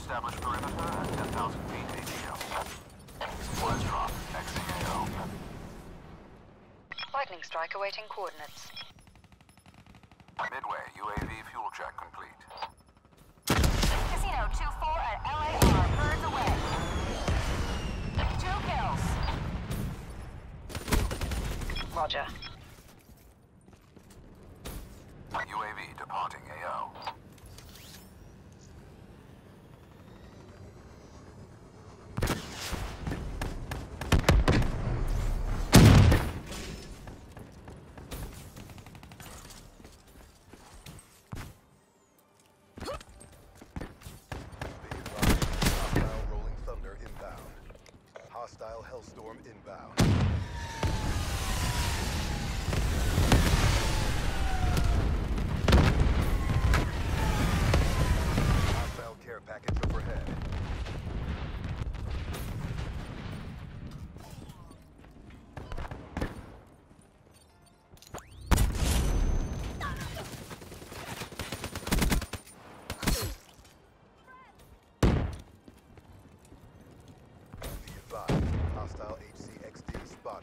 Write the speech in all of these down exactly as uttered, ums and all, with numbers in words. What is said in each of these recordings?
Establish perimeter at ten thousand feet A T O. Supplies drop. Exiting A O. Lightning strike awaiting coordinates. Midway, U A V fuel check complete. Casino two four at L A R. Birds away. Two kills. Roger. U A V departing A O. Hostile Hellstorm inbound. Hostile care package overhead. Hostile H C X D spotted.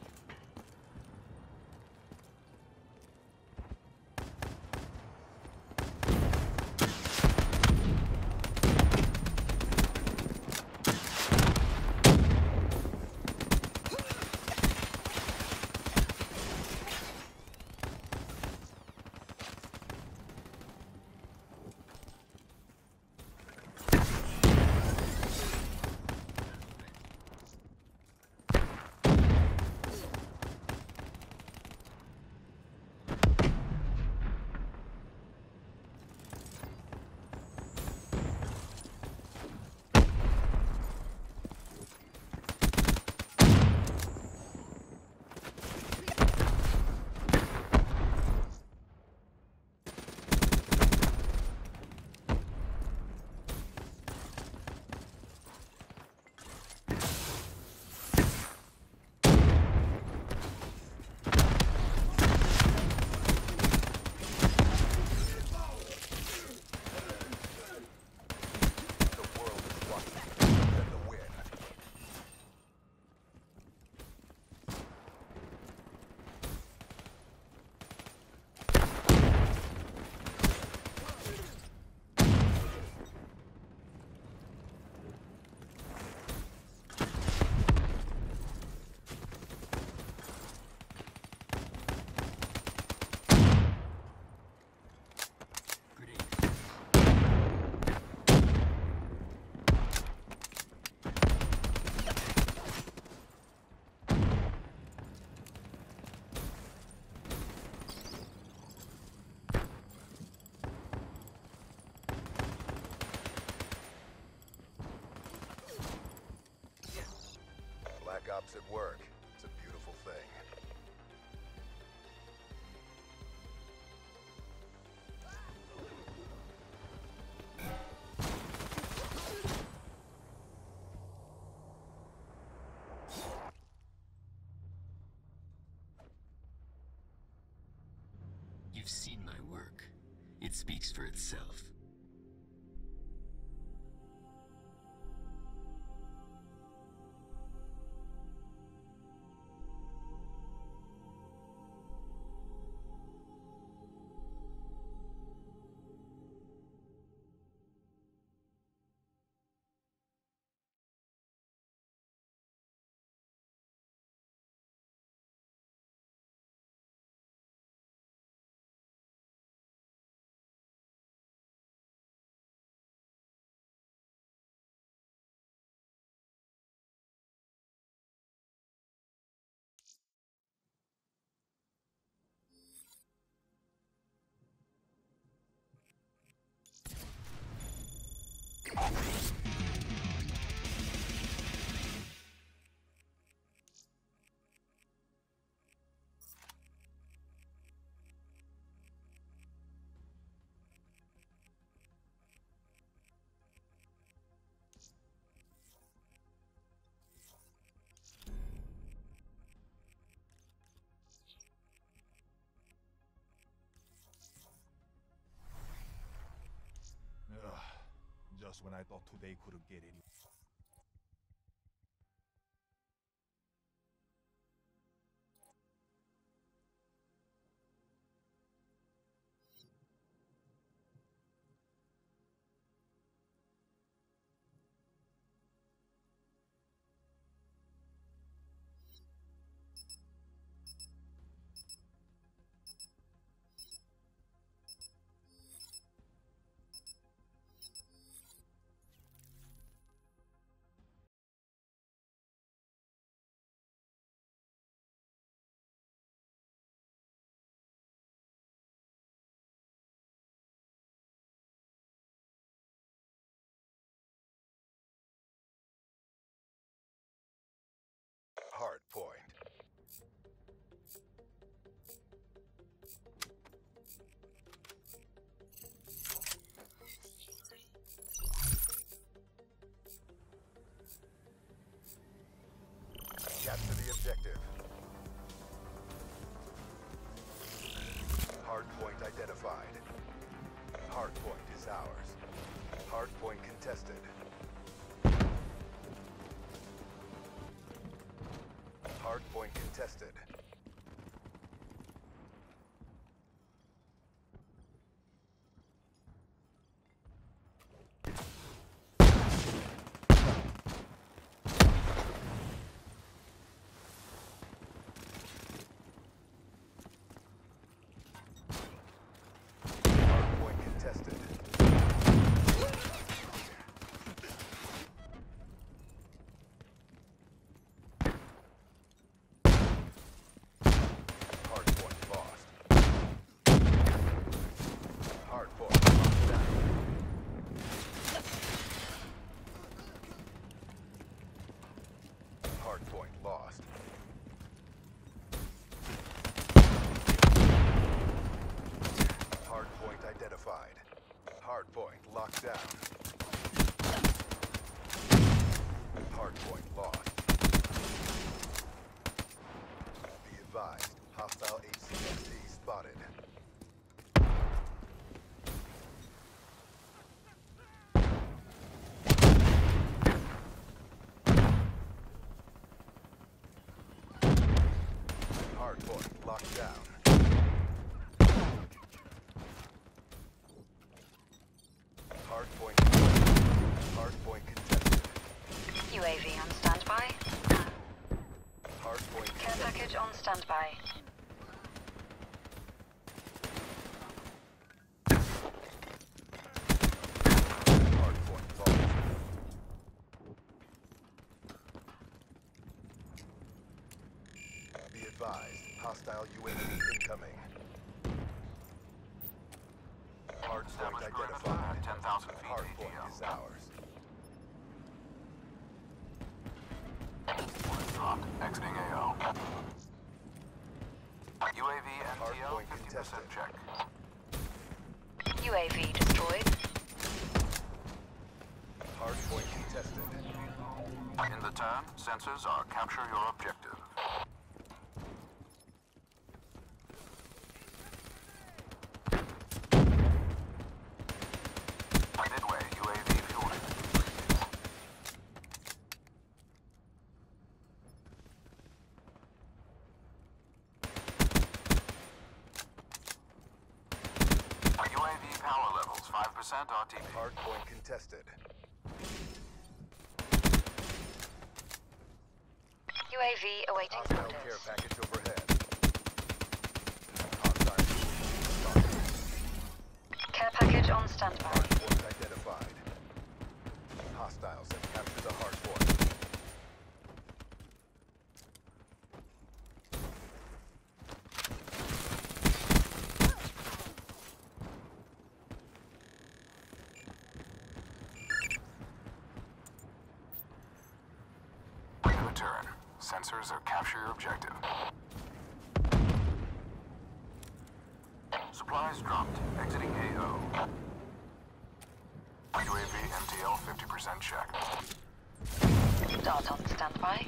Black Ops at work. It's a beautiful thing. You've seen my work. It speaks for itself. when I thought today couldn't get any. Hard point. Capture the objective. Hard point identified. Hard point is ours. Hard point contested. Hard point contested. Hard point contested. Hard point lost. Hard point locked down. Hard point lost. Hard point identified. Hard point locked down. Hard point lost. Be advised, hostile H C X D spotted. Hard point locked down. Hard point contested. Hard point contested. U A V on standby. Hard point Care contested. package on standby. Hard point lost. Be advised, hostile U A V incoming. Hard point Established perimeter identified. at ten thousand feet Hard point A T is O. ours. One dropped. Exiting A O. U A V Hard M T L point fifty percent contested. U check. A V destroyed. Hard point contested. In the turn, sensors are capture your objective. Midway, U A V fueling. U A V power levels five percent R T B. Hard point contested. U A V awaiting Hostile care orders. package overhead. Hostile spotted. Care package on standby. Hard point identified. Hostiles have captured the hard point. In the turn, sensors are capture your objective. Supplies dropped. Exiting A O. U A V M T L fifty percent check. Dart on standby.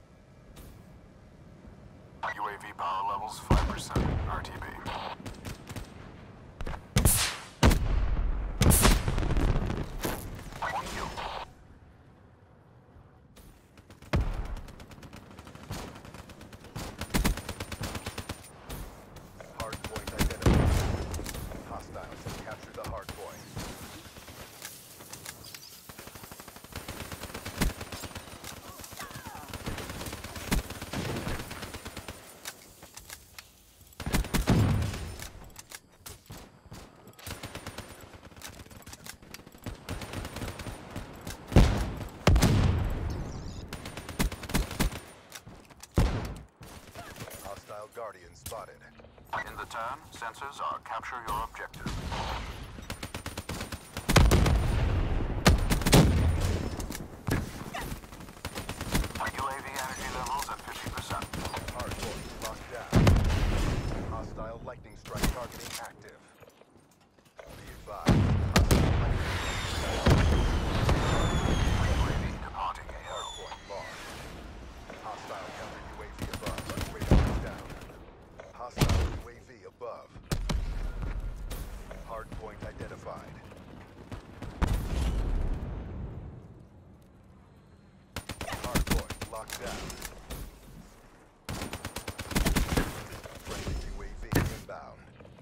U A V power levels five percent R T B. Guardian spotted. In the turn, sensors are capture your objective. U A V energy levels at fifty percent. Hardpoint locked down. Hostile lightning strike targeting active. Be advised. U A V departing A O. Hardpoint lost. Hostile counter U A V above. Radar down. Hostile U A V above. Hardpoint identified. Hardpoint locked down. Friendly U A V inbound.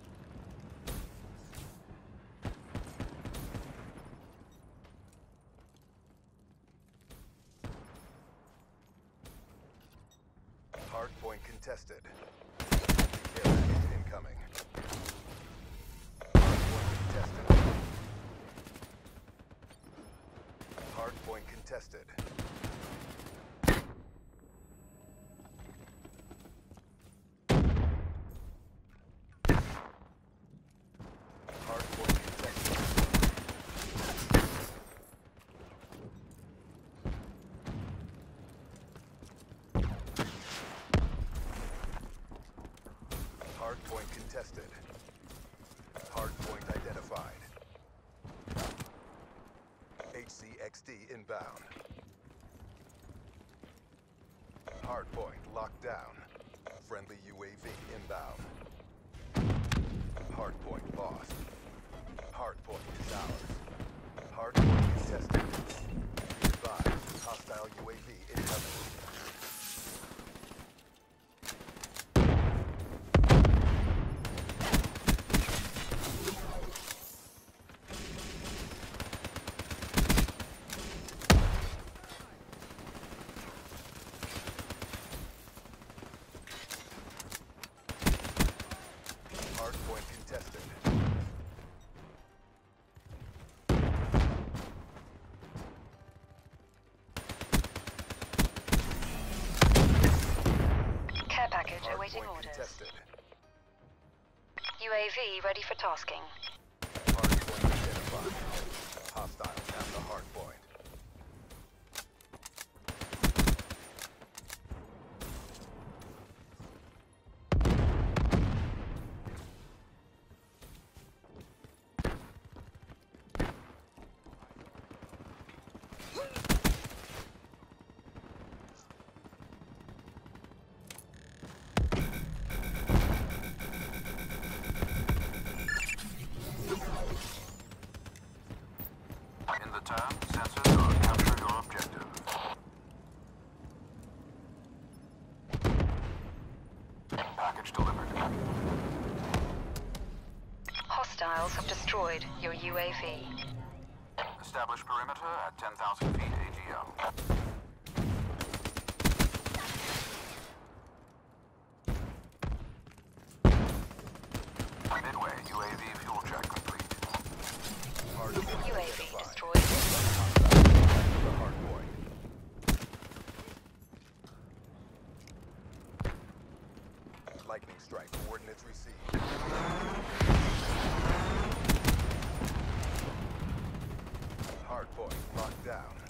Hardpoint contested. Care package incoming. Hardpoint contested. Hardpoint contested. Hardpoint contested. Hardpoint contested. Hardpoint identified. H C X D inbound. Hardpoint locked down. Friendly U A V inbound. Hardpoint lost. Hardpoint is ours. Hardpoint contested. Be advised, hostile U A V incoming. Hardpoint contested. Care package awaiting Hardpoint orders. contested. U A V ready for tasking. Hardpoint identified. Hostiles at the hardpoint. In the turn, sensors are capture your objective. Package delivered. Hostiles have destroyed your U A V. Establish perimeter at ten thousand feet A G L. Midway, U A V fuel check complete. Hardpoint U A V identified. destroyed. The hardpoint. Lightning strike coordinates received. Hardpoint locked down.